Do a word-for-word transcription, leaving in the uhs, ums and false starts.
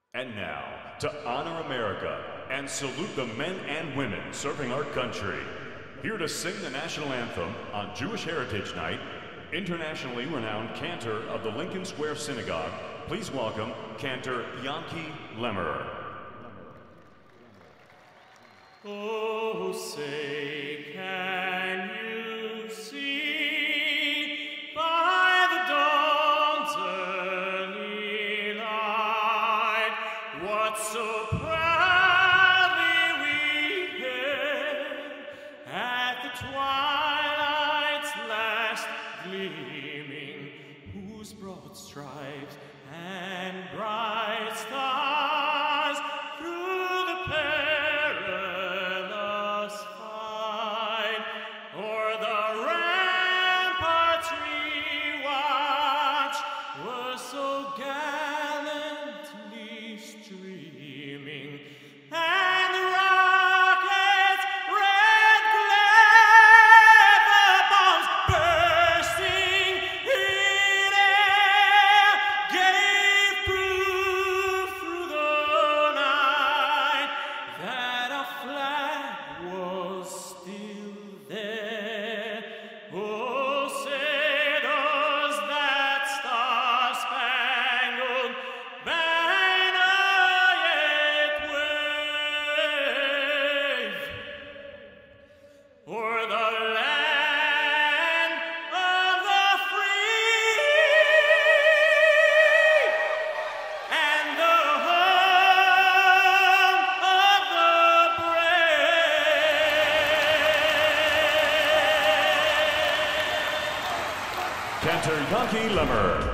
And now, to honor America and salute the men and women serving our country, here to sing the national anthem on Jewish Heritage Night, internationally renowned cantor of the Lincoln Square Synagogue, please welcome Cantor Yanki Lemmerer. Oh, say, can you see by the dawn's early light what so proudly we hailed at the twilight's last gleaming, whose broad stripes and bright stars through the perilous fight o'er the ramparts we watched were so gallantly streaming, and the rockets' red glare, the bombs bursting in air, gave proof through the night that our flag was still there. Oh, say does that star-spangled banner yet wave o'er the land of the free and the home of the brave? Cantor Yanki Lemmerer.